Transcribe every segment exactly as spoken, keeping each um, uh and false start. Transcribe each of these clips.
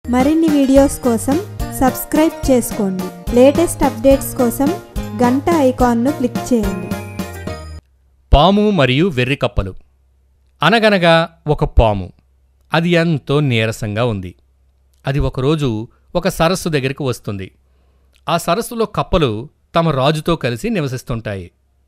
మరిన్ని వీడియోస్ కోసం సబ్స్క్రైబ్ చేసుకోండి. లేటెస్ట్ అప్డేట్స్ కోసం గంట ఐకాన్ను క్లిక్ చేయండి. పాము మరియు వెర్రి కప్పలు. అనగనగా ఒక పాము. అది ఎంతో నీరసంగా ఉంది. అది ఒకరోజు ఒక సరస్సు దగ్గరికి వస్తుంది. ఆ సరస్సులో కప్పలు తమ రాజుతో కలిసి నివసిస్తుంటాయి.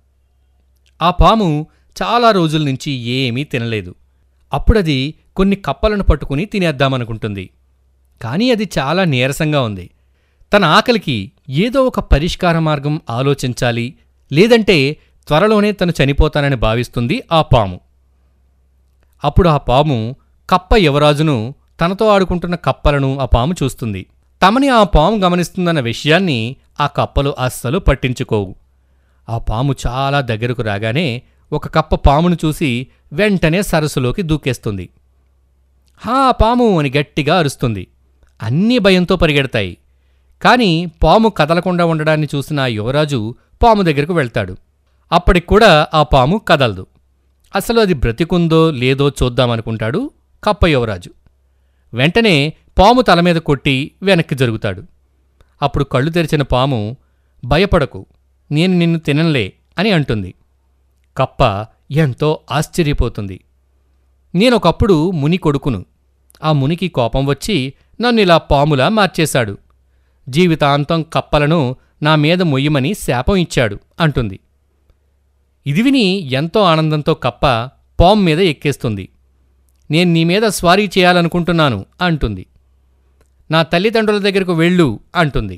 ఆ పాము చాలా రోజుల నుంచి ఏమీ తినలేదు. అప్పుడది కొన్ని కప్పలను పట్టుకుని తినేద్దామనుకుంటుంది. కానీ అది చాలా నీరసంగా ఉంది. తన ఆకలికి ఏదో ఒక పరిష్కార మార్గం ఆలోచించాలి, లేదంటే త్వరలోనే తను చనిపోతానని భావిస్తుంది ఆ పాము. అప్పుడు ఆ పాము కప్ప యువరాజును, తనతో ఆడుకుంటున్న కప్పలను ఆ పాము చూస్తుంది. తమని ఆ పాము గమనిస్తుందన్న విషయాన్ని ఆ కప్పలు అస్సలు పట్టించుకోవు. ఆ పాము చాలా దగ్గరకు రాగానే ఒక కప్ప పామును చూసి వెంటనే సరస్సులోకి దూకేస్తుంది. హా పాము అని గట్టిగా అరుస్తుంది. అన్నీ భయంతో పరిగెడతాయి. కాని పాము కదలకుండా ఉండడాన్ని చూసిన ఆ యువరాజు పాము దగ్గరకు వెళ్తాడు. అప్పటికూడా ఆ పాము కదలదు. అసలు అది బ్రతికుందో లేదో చూద్దామనుకుంటాడు కప్ప యువరాజు. వెంటనే పాము తలమీద కొట్టి వెనక్కి జరుగుతాడు. అప్పుడు కళ్ళు తెరిచిన పాము, భయపడకు, నేను నిన్ను తినలే అని అంటుంది. కప్ప ఎంతో ఆశ్చర్యపోతుంది. నేనొకప్పుడు ముని కొడుకును. ఆ మునికి కోపం వచ్చి నన్ను ఇలా పాములా మార్చేశాడు. జీవితాంతం కప్పలను నా మీద మొయ్యమని శాపం ఇచ్చాడు అంటుంది. ఇది విని ఎంతో ఆనందంతో కప్ప పాము మీద ఎక్కేస్తుంది. నేను నీ మీద స్వారీ చేయాలనుకుంటున్నాను అంటుంది. నా తల్లిదండ్రుల దగ్గరకు వెళ్ళు అంటుంది.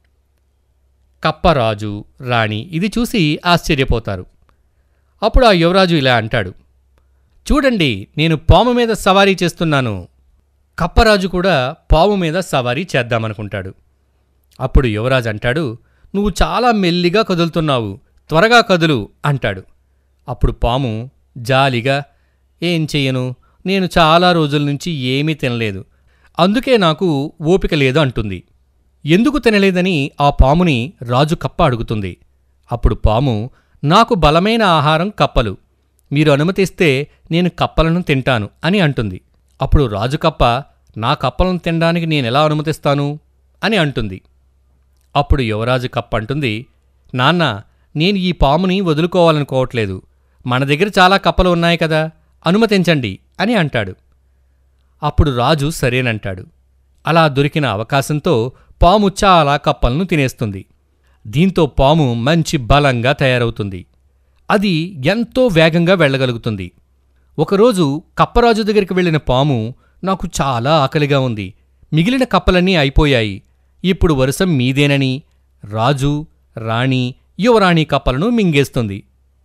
కప్ప రాజు, రాణి ఇది చూసి ఆశ్చర్యపోతారు. అప్పుడు ఆ యువరాజు ఇలా అంటాడు, చూడండి, నేను పాము మీద సవారీ చేస్తున్నాను. కప్పరాజు కూడా పాము మీద సవారీ చేద్దామనుకుంటాడు. అప్పుడు యువరాజు అంటాడు, నువ్వు చాలా మెల్లిగా కదులుతున్నావు, త్వరగా కదులు అంటాడు. అప్పుడు పాము జాలిగా, ఏం చెయ్యను, నేను చాలా రోజుల నుంచి ఏమీ తినలేదు, అందుకే నాకు ఓపిక లేదు అంటుంది. ఎందుకు తినలేదని ఆ పాముని రాజు కప్ప అడుగుతుంది. అప్పుడు పాము, నాకు బలమైన ఆహారం కప్పలు, మీరు అనుమతిస్తే నేను కప్పలను తింటాను అని అంటుంది. అప్పుడు రాజు కప్ప, నా కప్పలను తినడానికి నేనెలా అనుమతిస్తాను అని అంటుంది. అప్పుడు యువరాజు కప్ప అంటుంది, నాన్న, నేను ఈ పాముని వదులుకోవాలనుకోవట్లేదు, మన దగ్గర చాలా కప్పలు ఉన్నాయి కదా, అనుమతించండి అని అంటాడు. అప్పుడు రాజు సరేనంటాడు. అలా దొరికిన అవకాశంతో పాము చాలా కప్పలను తినేస్తుంది. దీంతో పాము మంచి బలంగా తయారవుతుంది. అది ఎంతో వేగంగా వెళ్ళగలుగుతుంది. ఒకరోజు కప్పరాజు దగ్గరికి వెళ్ళిన పాము, నాకు చాలా ఆకలిగా ఉంది, మిగిలిన కప్పలన్నీ అయిపోయాయి, ఇప్పుడు వరుస మీదేనని రాజు, రాణి, యువరాణి కప్పలను మింగేస్తుంది.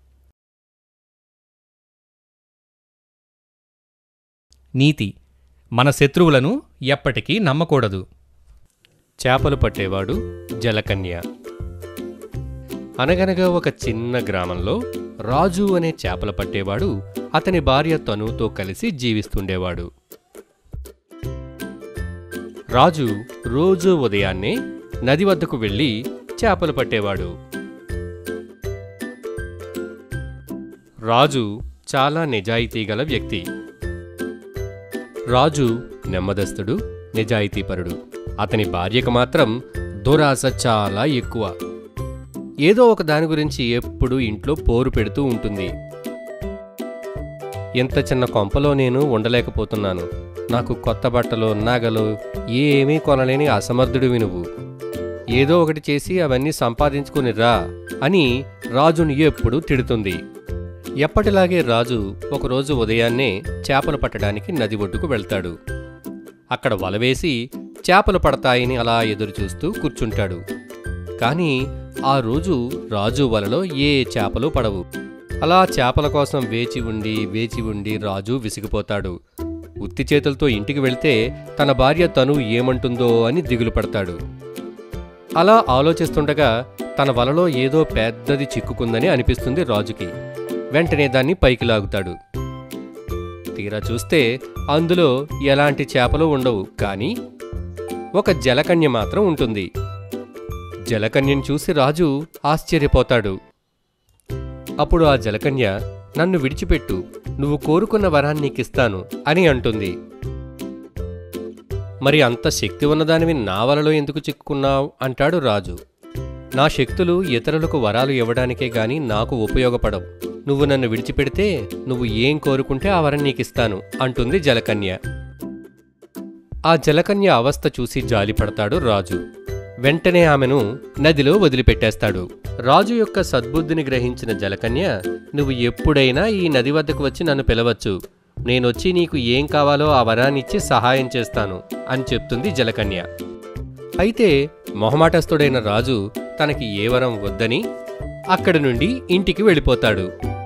నీతి: మన శత్రువులను ఎప్పటికీ నమ్మకూడదు. చేపలు పట్టేవాడు జలకన్య. అనగనగా ఒక చిన్న గ్రామంలో రాజు అనే చేపలు పట్టేవాడు అతని భార్య తనుతో కలిసి జీవిస్తుండేవాడు. రాజు రోజూ ఉదయాన్నే నది వద్దకు వెళ్ళి చేపలు పట్టేవాడు. రాజు చాలా నిజాయితీగల వ్యక్తి. రాజు నెమ్మదస్తుడు, నిజాయితీపరుడు. అతని భార్యకు మాత్రం దురాశ చాలా ఎక్కువ. ఏదో ఒక దాని గురించి ఎప్పుడూ ఇంట్లో పోరు పెడుతూ ఉంటుంది. ఇంత చిన్న కొంపలో నేను ఉండలేకపోతున్నాను, నాకు కొత్త బట్టలు, నగలు ఏమీ కొనలేని అసమర్థుడివి నువ్వు, ఏదో ఒకటి చేసి అవన్నీ సంపాదించుకుని రా అని రాజుని ఎప్పుడూ తిడుతుంది. ఎప్పటిలాగే రాజు ఒకరోజు ఉదయాన్నే చేపలు పట్టడానికి నది ఒడ్డుకు వెళ్తాడు. అక్కడ వలవేసి చేపలు పడతాయని అలా ఎదురుచూస్తూ కూర్చుంటాడు. కాని ఆ రోజు రాజు వలలో ఏ చేపలు పడవు. అలా చేపల కోసం వేచి ఉండి వేచి ఉండి రాజు విసిగిపోతాడు. ఉత్తి చేతులతో ఇంటికి వెళ్తే తన భార్య తను ఏమంటుందో అని దిగులు పడతాడు. అలా ఆలోచిస్తుండగా తన వలలో ఏదో పెద్దది చిక్కుకుందని అనిపిస్తుంది రాజుకి. వెంటనే దాన్ని పైకి లాగుతాడు. తీరా చూస్తే అందులో ఎలాంటి చేపలు ఉండవు, కానీ ఒక జలకన్య మాత్రం ఉంటుంది. జలకన్యను చూసి రాజు ఆశ్చర్యపోతాడు. అప్పుడు ఆ జలకన్య, నన్ను విడిచిపెట్టు, నువ్వు కోరుకున్న వరాన్ని నీకిస్తాను అని అంటుంది. మరి అంత శక్తి ఉన్నదానివి నా వలలో ఎందుకు చిక్కుకున్నావు అంటాడు రాజు. నా శక్తులు ఇతరులకు వరాలు ఇవ్వడానికే గాని నాకు ఉపయోగపడవు. నువ్వు నన్ను విడిచిపెడితే నువ్వు ఏం కోరుకుంటే ఆ వరం నీకిస్తాను అంటుంది జలకన్య. ఆ జలకన్య అవస్థ చూసి జాలిపడతాడు రాజు. వెంటనే ఆమెను నదిలో వదిలిపెట్టేస్తాడు. రాజు యొక్క సద్బుద్ధిని గ్రహించిన జలకన్య, నువ్వు ఎప్పుడైనా ఈ నది వద్దకు వచ్చి నన్ను పిలవచ్చు. నేనొచ్చి నీకు ఏం కావాలో ఆ వరాన్నిచ్చి సహాయం చేస్తాను అని చెప్తుంది జలకన్య. అయితే మొహమాటస్థుడైన రాజు తనకి ఏ వరం వద్దని అక్కడి నుండి ఇంటికి వెళ్ళిపోతాడు.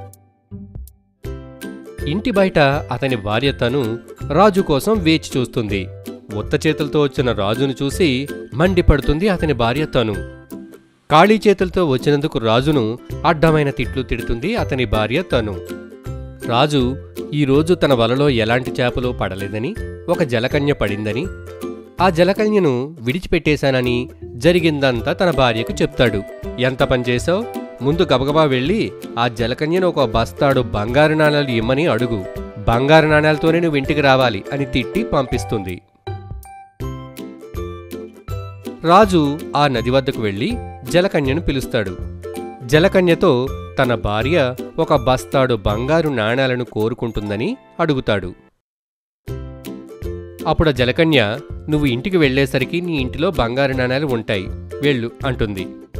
ఇంటి బయట అతని భార్య తను రాజు కోసం వేచి చూస్తుంది. ఉత్త చేతులతో వచ్చిన రాజును చూసి మండిపడుతుంది అతని భార్య తను. ఖాళీ చేతులతో వచ్చినందుకు రాజును అడ్డమైన తిట్లు తిడుతుంది అతని భార్య తను. రాజు ఈరోజు తన వలలో ఎలాంటి చేపలు పడలేదని, ఒక జలకన్య పడిందని, ఆ జలకన్యను విడిచిపెట్టేశానని జరిగిందంతా తన భార్యకు చెప్తాడు. ఎంత పనిచేశావు? ముందు గబగబా వెళ్ళి ఆ జలకన్యను ఒక బస్తాడు బంగారు నాణాలు ఇమ్మని అడుగు. బంగారు నాణాలతోనే నువ్వు ఇంటికి రావాలి అని తిట్టి పంపిస్తుంది. రాజు ఆ నది వద్దకు వెళ్ళి జలకన్యను పిలుస్తాడు. జలకన్యతో తన భార్య ఒక బస్తాడు బంగారు నాణాలను కోరుకుంటుందని అడుగుతాడు. అప్పుడు ఆ జలకన్య, నువ్వు ఇంటికి వెళ్లేసరికి నీ ఇంటిలో బంగారు నాణాలు ఉంటాయి, వెళ్ళు అంటుంది.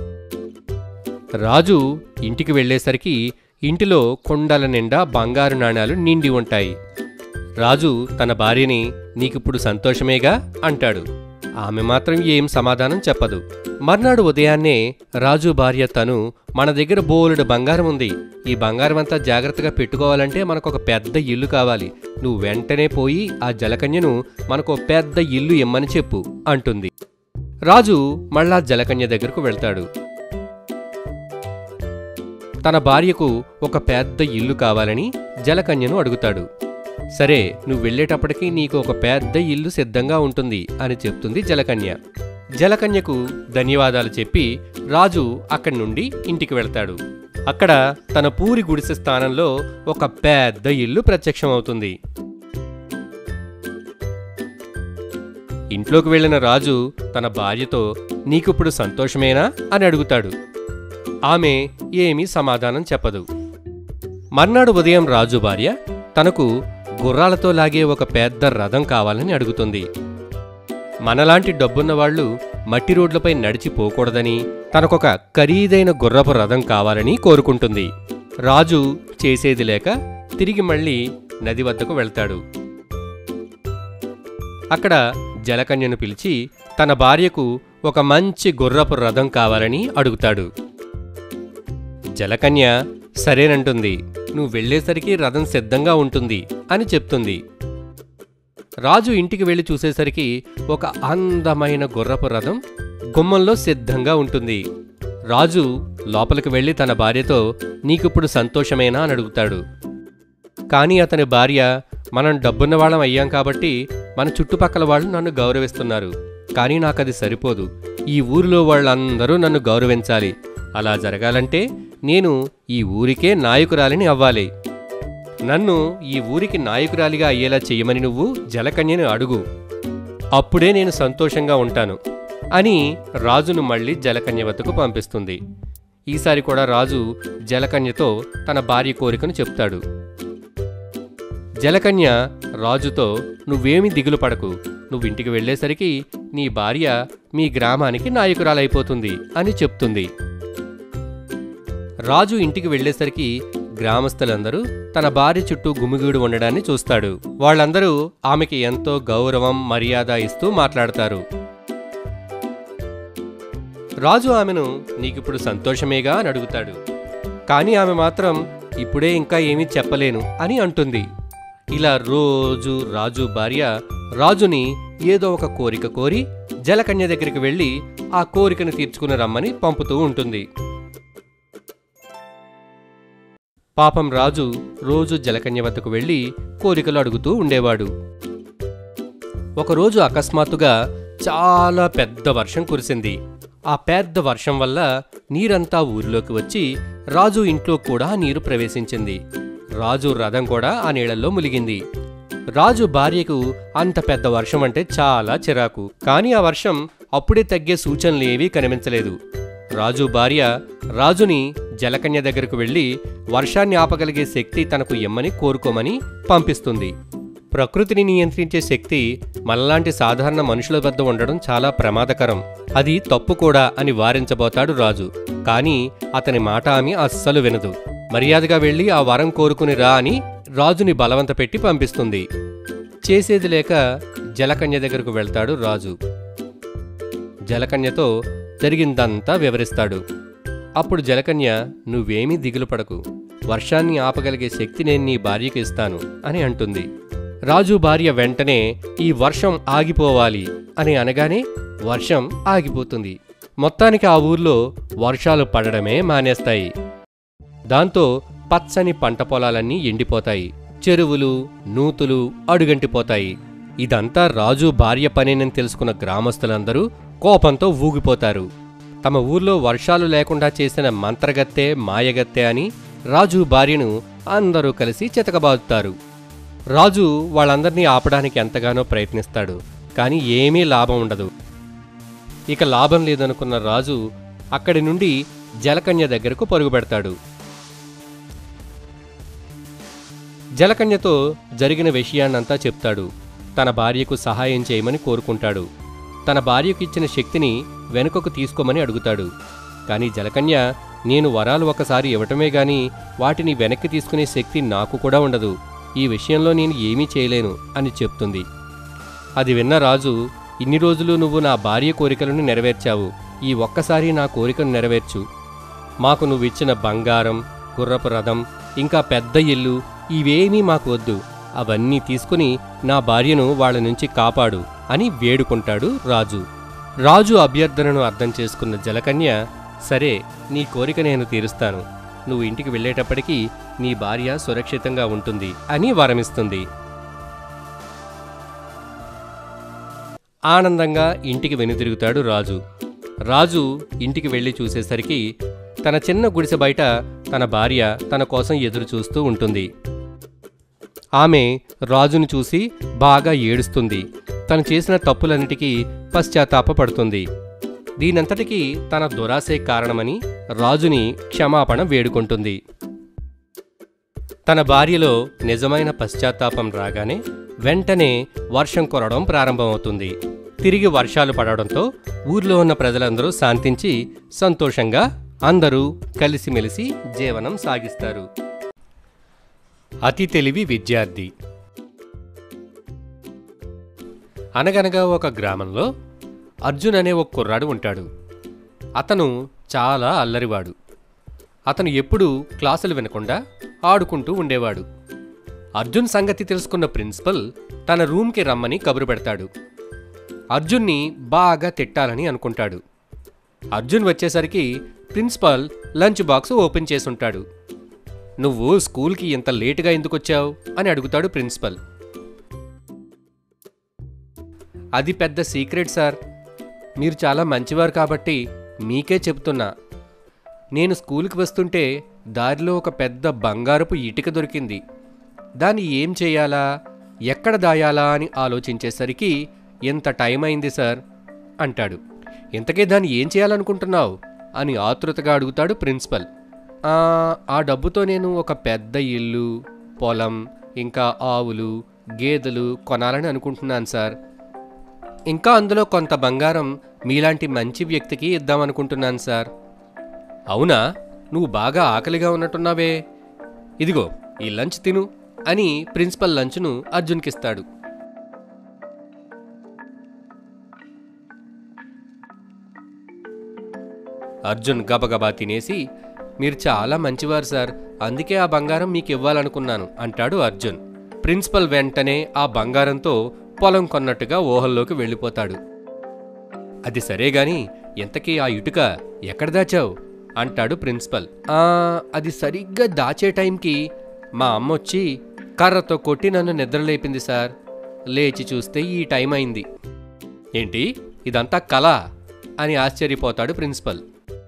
రాజు ఇంటికి వెళ్లేసరికి ఇంటిలో కొండల నిండా బంగారు నాణాలు నిండి ఉంటాయి. రాజు తన భార్యని, నీకిప్పుడు సంతోషమేగా అంటాడు. ఆమె మాత్రం ఏం సమాధానం చెప్పదు. మర్నాడు ఉదయాన్నే రాజు భార్య తను, మన దగ్గర బోలెడు బంగారం ఉంది, ఈ బంగారం అంతా జాగ్రత్తగా పెట్టుకోవాలంటే మనకొక పెద్ద ఇల్లు కావాలి, నువ్వు వెంటనే పోయి ఆ జలకన్యను మనకు పెద్ద ఇల్లు ఇమ్మని చెప్పు అంటుంది. రాజు మళ్ళా జలకన్య దగ్గరకు వెళ్తాడు. తన భార్యకు ఒక పెద్ద ఇల్లు కావాలని జలకన్యను అడుగుతాడు. సరే, నువ్వు వెళ్ళేటప్పటికీ నీకు ఒక పెద్ద ఇల్లు సిద్ధంగా ఉంటుంది అని చెప్తుంది జలకన్య. జలకన్యకు ధన్యవాదాలు చెప్పి రాజు అక్కడి నుండి ఇంటికి వెళ్తాడు. అక్కడ తన పూరి గుడిసె స్థానంలో ఒక పెద్ద ఇల్లు ప్రత్యక్షమవుతుంది. ఇంట్లోకి వెళ్లిన రాజు తన భార్యతో, నీకిప్పుడు సంతోషమేనా అని అడుగుతాడు. ఆమె ఏమీ సమాధానం చెప్పదు. మర్నాడు ఉదయం రాజు భార్య తనకు గుర్రాలతో లాగే ఒక పెద్ద రథం కావాలని అడుగుతుంది. మనలాంటి డబ్బున్నవాళ్లు మట్టి రోడ్లపై నడిచిపోకూడదని తనకొక ఖరీదైన గుర్రపు రథం కావాలని కోరుకుంటుంది. రాజు చేసేది లేక తిరిగి మళ్ళీ నది వద్దకు వెళ్తాడు. అక్కడ జలకన్యను పిలిచి తన భార్యకు ఒక మంచి గుర్రపు రథం కావాలని అడుగుతాడు. జలకన్య సరేనంటుంది. నువ్వు వెళ్లేసరికి రథం సిద్ధంగా ఉంటుంది అని చెప్తుంది. రాజు ఇంటికి వెళ్లి చూసేసరికి ఒక అందమైన గుర్రపు రథం గుమ్మంలో సిద్ధంగా ఉంటుంది. రాజు లోపలికి వెళ్లి తన భార్యతో, నీకిప్పుడు సంతోషమేనా అని అడుగుతాడు. కానీ అతని భార్య, మనం డబ్బున్నవాళ్ళం అయ్యాం కాబట్టి మన చుట్టుపక్కల వాళ్ళు నన్ను గౌరవిస్తున్నారు, కానీ నాకది సరిపోదు. ఈ ఊరిలో వాళ్ళందరూ నన్ను గౌరవించాలి. అలా జరగాలంటే నేను ఈ ఊరికే నాయకురాలిని అవ్వాలి. నన్ను ఈ ఊరికి నాయకురాలిగా అయ్యేలా చెయ్యమని నువ్వు జలకన్యను అడుగు, అప్పుడే నేను సంతోషంగా ఉంటాను అని రాజును మళ్ళీ జలకన్య వద్దకు పంపిస్తుంది. ఈసారి కూడా రాజు జలకన్యతో తన భార్య కోరికను చెప్తాడు. జలకన్య రాజుతో, నువ్వేమీ దిగులు పడకు, నువ్వింటికి వెళ్లేసరికి నీ భార్య మీ గ్రామానికి నాయకురాలైపోతుంది అని చెప్తుంది. రాజు ఇంటికి వెళ్లేసరికి గ్రామస్తులందరూ తన భార్య చుట్టూ గుమిగూడి ఉండడాన్ని చూస్తాడు. వాళ్ళందరూ ఆమెకి ఎంతో గౌరవం, మర్యాద ఇస్తూ మాట్లాడతారు. రాజు ఆమెను, నీకిప్పుడు సంతోషమేగా అని అడుగుతాడు. కానీ ఆమె మాత్రం, ఇప్పుడే ఇంకా ఏమీ చెప్పలేను అని అంటుంది. ఇలా రోజు రాజు భార్య రాజుని ఏదో ఒక కోరిక కోరి జలకన్య దగ్గరికి వెళ్లి ఆ కోరికను తీర్చుకుని రమ్మని పంపుతూ ఉంటుంది. పాపం రాజు రోజు జలకన్య వద్దకు వెళ్లి కోరికలు అడుగుతూ ఉండేవాడు. ఒకరోజు అకస్మాత్తుగా చాలా పెద్ద వర్షం కురిసింది. ఆ పెద్ద వర్షం వల్ల నీరంతా ఊరిలోకి వచ్చి రాజు ఇంట్లో కూడా నీరు ప్రవేశించింది. రాజు రథం కూడా ఆ నీళ్లలో ములిగింది. రాజు భార్యకు అంత పెద్ద వర్షం అంటే చాలా చిరాకు. కానీ ఆ వర్షం అప్పుడే తగ్గే సూచనలేవీ కనిపించలేదు. రాజు భార్య రాజుని జలకన్య దగ్గరకు వెళ్లి వర్షాన్ని ఆపగలిగే శక్తి తనకు ఇమ్మని కోరుకోమని పంపిస్తుంది. ప్రకృతిని నియంత్రించే శక్తి మనలాంటి సాధారణ మనుషుల వద్ద ఉండడం చాలా ప్రమాదకరం. అది తప్పు కూడా అని వారించబోతాడు రాజు. కానీ అతని మాట ఆమె అస్సలు వినదు. మర్యాదగా వెళ్లి ఆ వరం కోరుకుని రా అని రాజుని బలవంత పెట్టి పంపిస్తుంది. చేసేది లేక జలకన్య దగ్గరకు వెళ్తాడు రాజు. జలకన్యతో జరిగిందంతా వివరిస్తాడు. అప్పుడు జలకన్య, నువ్వేమీ దిగులు పడకు, వర్షాన్ని ఆపగలిగే శక్తి నేను నీ భార్యకి ఇస్తాను అని అంటుంది. రాజు భార్య వెంటనే ఈ వర్షం ఆగిపోవాలి అని అనగానే వర్షం ఆగిపోతుంది. మొత్తానికి ఆ ఊర్లో వర్షాలు పడడమే మానేస్తాయి. దాంతో పచ్చని పంట పొలాలన్నీ ఎండిపోతాయి. చెరువులు, నూతులు అడుగంటిపోతాయి. ఇదంతా రాజు భార్య పనేనని తెలుసుకున్న గ్రామస్తులందరూ కోపంతో ఊగిపోతారు. తమ ఊర్లో వర్షాలు లేకుండా చేసిన మంత్రగత్తె, మాయగత్తె అని రాజు భార్యను అందరూ కలిసి చితకబాదుతారు. రాజు వాళ్ళందర్నీ ఆపడానికి ఎంతగానో ప్రయత్నిస్తాడు. కానీ ఏమీ లాభం ఉండదు. ఇక లాభం లేదనుకున్న రాజు అక్కడి నుండి జలకన్య దగ్గరకు పరుగు పెడతాడు. జలకన్యతో జరిగిన విషయాన్నంతా చెప్తాడు. తన భార్యకు సహాయం చేయమని కోరుకుంటాడు. తన భార్యకు ఇచ్చిన శక్తిని వెనుకకు తీసుకోమని అడుగుతాడు. కానీ జలకన్య, నేను వరాలు ఒకసారి ఇవ్వటమే గాని వాటిని వెనక్కి తీసుకునే శక్తి నాకు కూడా ఉండదు. ఈ విషయంలో నేను ఏమీ చేయలేను అని చెప్తుంది. అది విన్న రాజు, ఇన్ని రోజులు నువ్వు నా భార్య కోరికలను నెరవేర్చావు. ఈ ఒక్కసారి నా కోరికను నెరవేర్చు. మాకు నువ్విచ్చిన బంగారం, గుర్రపు రథం, ఇంకా పెద్ద ఇల్లు ఇవేమీ మాకు వద్దు. అవన్నీ తీసుకుని నా భార్యను వాళ్ళ నుంచి కాపాడు అని వేడుకుంటాడు రాజు. రాజు అభ్యర్థనను అర్థం చేసుకున్న జలకన్య, సరే, నీ కోరిక నేను తీరుస్తాను. నువ్వు ఇంటికి వెళ్ళేటప్పటికీ నీ భార్య సురక్షితంగా ఉంటుంది అని వరమిస్తుంది. ఆనందంగా ఇంటికి వెనుదిరుగుతాడు రాజు. రాజు ఇంటికి వెళ్లి చూసేసరికి తన చిన్న గుడిసె బయట తన భార్య తన కోసం ఎదురు చూస్తూ ఉంటుంది. ఆమె రాజును చూసి బాగా ఏడుస్తుంది. తను చేసిన తప్పులన్నిటికీ పశ్చాత్తాపపడుతుంది. దీనంతటికీ తన దురాశే కారణమని రాజుని క్షమాపణ వేడుకుంటుంది. తన భార్యలో నిజమైన పశ్చాత్తాపం రాగానే వెంటనే వర్షం కురవడం ప్రారంభమవుతుంది. తిరిగి వర్షాలు పడడంతో ఊర్లో ఉన్న ప్రజలందరూ శాంతించి సంతోషంగా అందరూ కలిసిమెలిసి జీవనం సాగిస్తారు. అతి తెలివి విద్యార్థి. అనగనగా ఒక గ్రామంలో అర్జున్ అనే ఒక కుర్రాడు ఉంటాడు. అతను చాలా అల్లరివాడు. అతను ఎప్పుడూ క్లాసులు వినకుండా ఆడుకుంటూ ఉండేవాడు. అర్జున్ సంగతి తెలుసుకున్న ప్రిన్సిపల్ తన రూమ్కి రమ్మని కబురు పెడతాడు. అర్జున్ని బాగా తిట్టాలని అనుకుంటాడు. అర్జున్ వచ్చేసరికి ప్రిన్సిపల్ లంచ్ బాక్స్ ఓపెన్ చేసుంటాడు. నువ్వు స్కూల్కి ఇంత లేటుగా ఎందుకొచ్చావు అని అడుగుతాడు ప్రిన్సిపల్. అది పెద్ద సీక్రెట్ సార్, మీరు చాలా మంచివారు కాబట్టి మీకే చెప్తున్నా. నేను స్కూల్కి వస్తుంటే దారిలో ఒక పెద్ద బంగారపు ఇటుక దొరికింది. దాన్ని ఏం చేయాలా, ఎక్కడ దాయాలా అని ఆలోచించేసరికి ఎంత టైం అయింది సార్ అంటాడు. ఇంతకే దాన్ని ఏం చేయాలనుకుంటున్నావు అని ఆతృతగా అడుగుతాడు ప్రిన్సిపల్. ఆ డబ్బుతో నేను ఒక పెద్ద ఇల్లు, పొలం, ఇంకా ఆవులు, గేదెలు కొనాలని అనుకుంటున్నాను సార్. ఇంకా అందులో కొంత బంగారం మీలాంటి మంచి వ్యక్తికి ఇద్దామనుకుంటున్నాను సార్. అవునా, నువ్వు బాగా ఆకలిగా ఉన్నట్టున్నావే, ఇదిగో ఈ లంచ్ తిను అని ప్రిన్సిపల్ లంచ్ను అర్జున్కిస్తాడు. అర్జున్ గబగబా తినేసి, మీరు చాలా మంచివారు సార్, అందుకే ఆ బంగారం మీకు ఇవ్వాలనుకున్నాను అంటాడు అర్జున్. ప్రిన్సిపల్ వెంటనే ఆ బంగారంతో పొలం కొన్నట్టుగా ఊహల్లోకి వెళ్ళిపోతాడు. అది సరేగాని ఎంతకీ ఆ ఇటుక ఎక్కడ దాచావు అంటాడు ప్రిన్సిపల్. ఆ అది సరిగ్గా దాచే టైంకి మా అమ్మొచ్చి కర్రతో కొట్టి నన్ను నిద్రలేపింది సార్. లేచి చూస్తే ఈ టైం అయింది. ఏంటి, ఇదంతా కళ అని ఆశ్చర్యపోతాడు ప్రిన్సిపల్.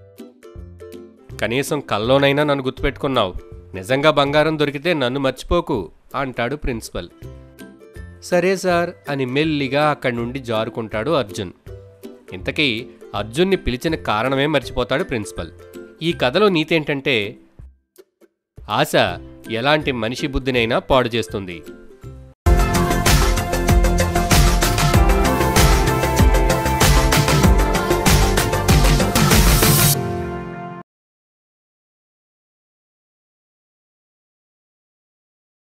కనీసం కల్లోనైనా నన్ను గుర్తుపెట్టుకున్నావు. నిజంగా బంగారం దొరికితే నన్ను మర్చిపోకు అంటాడు ప్రిన్సిపల్. సరే సార్ అని మెల్లిగా అక్కడి నుండి జారుకుంటాడు అర్జున్. ఇంతకీ అర్జున్ని పిలిచిన కారణమే మర్చిపోతాడు ప్రిన్సిపల్. ఈ కథలో నీతేంటంటే ఆశ ఎలాంటి మనిషి బుద్ధినైనా పాడు చేస్తుంది.